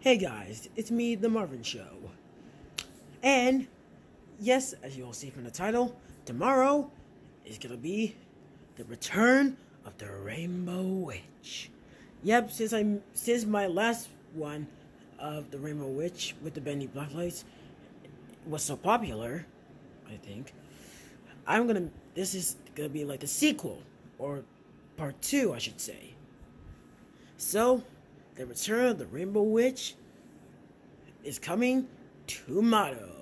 Hey guys, it's me, The Marvin Show. And, yes, as you'll see from the title, tomorrow is gonna be the return of the Rainbow Witch. Yep, since my last one of the Rainbow Witch with the Bendy Blacklights was so popular, I think, this is gonna be like the sequel, or part 2, I should say. So, the return of the Rainbow Witch is coming tomorrow.